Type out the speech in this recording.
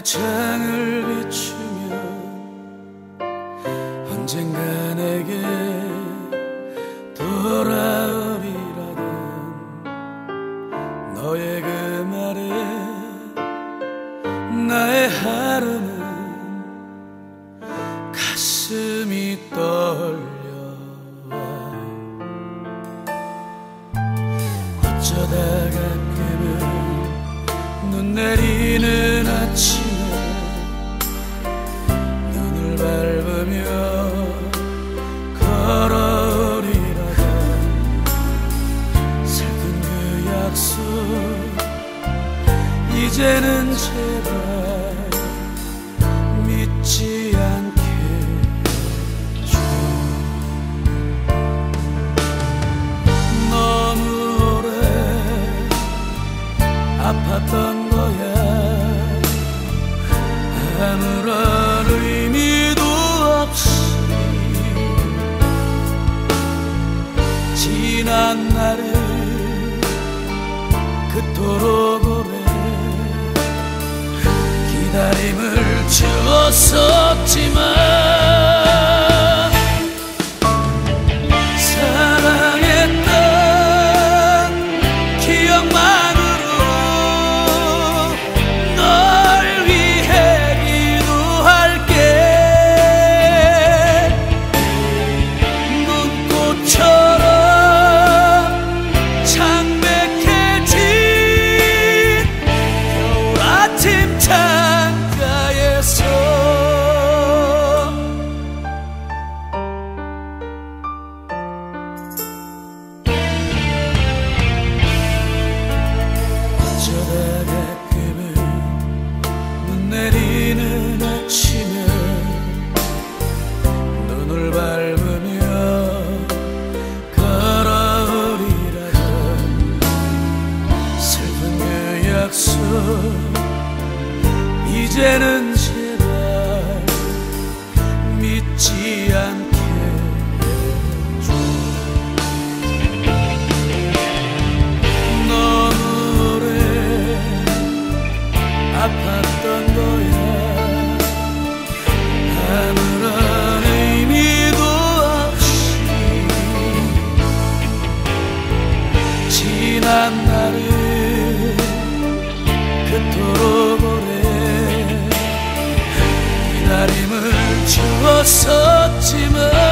창을 비추면 언젠가 내게 돌아오리라던 너의 그 말에 나의 하루는 가슴이 떨려와. 어쩌다 가끔은 눈 내리는 아침에 눈을 밟으며 걸어오리라던 슬픈 그 약속 이제는 제발 믿지 않게 해줘. 너무 오래 아팠던 거야. 아무런 의미도 없이 지난 날을 그토록 오래 기다림을 주었었지만 사랑했던 기억만으로 널 위해 기도할게. 눈꽃처럼 창백해진 겨울 아침 창가에서 어쩌다 가끔은 눈 내리는 아침에 눈을 밟으며 걸어오리라던 슬픈 그 약속 이제는 제발 믿지 않게 해줘. 너무 오래 아팠던 거야. 아무런 의미도 없이 지난 날을 그토록 오래 기다림을 주었었지만